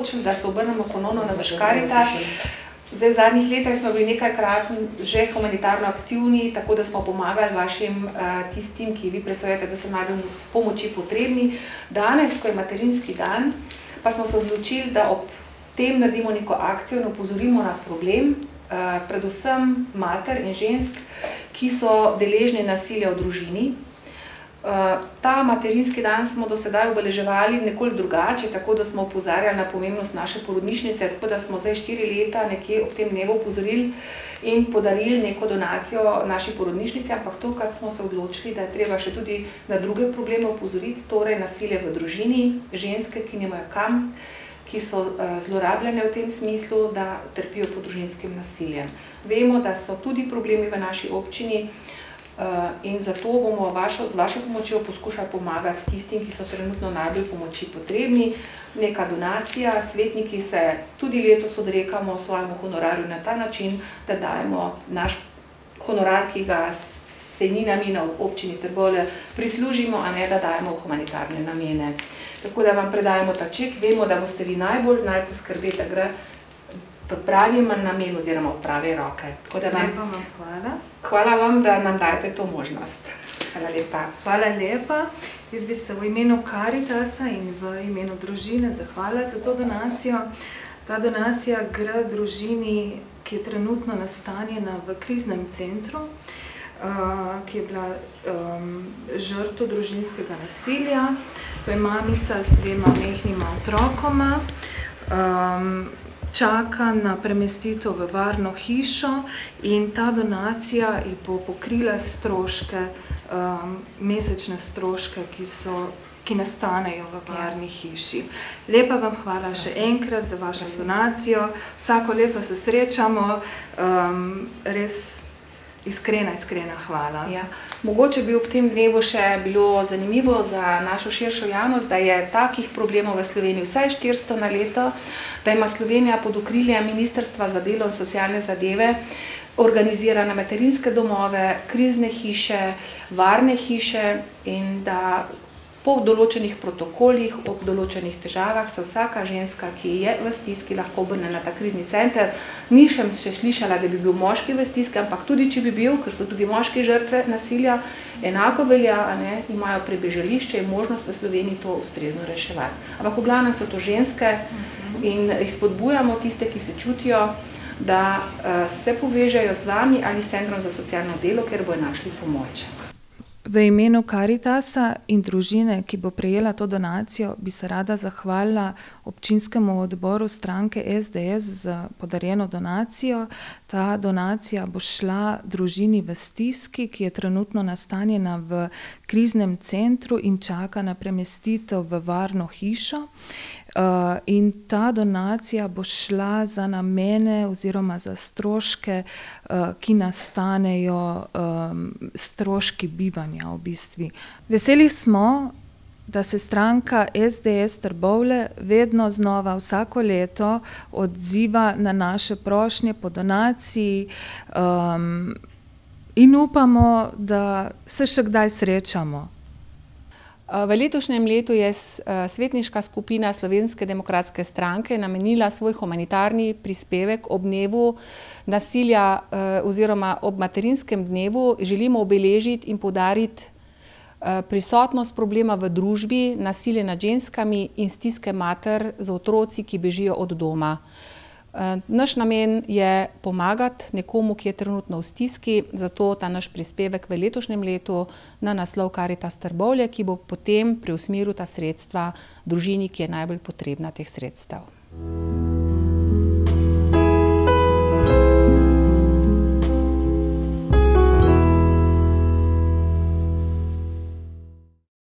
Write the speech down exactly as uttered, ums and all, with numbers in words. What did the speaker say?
odločili, da se obrnemo ponovno na vaš Karitas. Zdaj, v zadnjih letih smo bili nekajkrat že humanitarno aktivni, tako da smo pomagali vašim tistim, ki vi presojate, da so najbolj pomoči potrebni. Danes, ko je materinski dan, pa smo se odločili, da ob tem naredimo neko akcijo in opozorimo na problem, predvsem mater in žensk, ki so deležne nasilja v družini. Ta materinski dan smo do sedaj obeleževali nekoliko drugače, tako da smo opozarjali na pomembnost naše porodnišnice, tako da smo zdaj štiri leta nekje ob tem dnevu opozorili in podarili neko donacijo naši porodnišnici, ampak tokrat smo se odločili, da je treba še tudi na druge probleme opozoriti, torej nasilje v družini, ženske, ki nimajo kam, ki so zlorabljene v tem smislu, da trpijo pod družinskim nasiljem. Vemo, da so tudi problemi v naši občini, in zato bomo z vašo pomočjo poskušali pomagati tistim, ki so trenutno najbolj pomoči potrebni. Neka donacija, svetniki se tudi letos odrekamo svojemu honorarju na ta način, da dajemo naš honorar, ki ga se ni namenil v občini Trbovlje, prislužimo, a ne da dajemo v humanitarne namene. Tako da vam predajamo ta ček, vemo, da boste vi najbolj znali poskrbeti, da gre v pravi namen oziroma v prave roke. Lepa vam hvala. Hvala vam, da nam dajete to možnost. Hvala lepa. Hvala lepa. Jaz bi se v imenu Karitasa in v imenu družine zahvala za to donacijo. Ta donacija gre družini, ki je trenutno nastanjena v kriznem centru, ki je bila žrtev družinskega nasilja. To je mamica z dvema majhnima otrokoma. Čaka na premestitev v varno hišo in ta donacija ji bo pokrila stroške, mesečne stroške, ki so, ki nastanejo v varni hiši. Lepa vam hvala še enkrat za vašo donacijo. Vsako leto se srečamo, res iskrena, iskrena hvala. Mogoče bi ob tem dnevu še bilo zanimivo za našo širšo javnost, da je takih problemov v Sloveniji vsaj štiristo na leto, da ima Slovenija pod okriljem Ministrstva za delo in socialne zadeve organizirane materinske domove, krizne hiše, varne hiše in da po določenih protokolih, ob določenih težavah se vsaka ženska, ki je v stiski, lahko obrne na ta krizni center. Nisem še slišala, da bi bil moški v stiski, ampak tudi če bi bil, ker so tudi moški žrtve nasilja, enako velja, imajo prebežališče in možnost v Sloveniji to ustrezno reševati. Ampak v glavnem so to ženske in spodbujamo tiste, ki se čutijo, da se povežejo z vami ali s Centrom za socialno delo, ker bojo našli pomoč. V imenu Karitasa in družine, ki bo prejela to donacijo, bi se rada zahvalila občinskemu odboru stranke S D S za podarjeno donacijo. Ta donacija bo šla družini v stiski, ki je trenutno nastanjena v kriznem centru in čaka na premestitev v varno hišo. In ta donacija bo šla za namene oziroma za stroške, ki nastanejo, stroški bivanja v bistvu. Veseli smo, da se stranka S D S Trbovlje vedno znova vsako leto odziva na naše prošnje po donaciji in upamo, da se še kdaj srečamo. V letošnjem letu je svetniška skupina Slovenske demokratske stranke namenila svoj humanitarni prispevek ob dnevu nasilja oziroma ob materinskem dnevu. Želimo obeležiti in poudariti prisotnost problema v družbi, nasilje nad ženskami in stiske mater z otroci, ki bežijo od doma. Naš namen je pomagati nekomu, ki je trenutno v stiski, zato ta naš prispevek v letošnjem letu na naslov Karitas Trbovlje, ki bo potem preusmeril ta sredstva družini, ki je najbolj potrebna teh sredstev.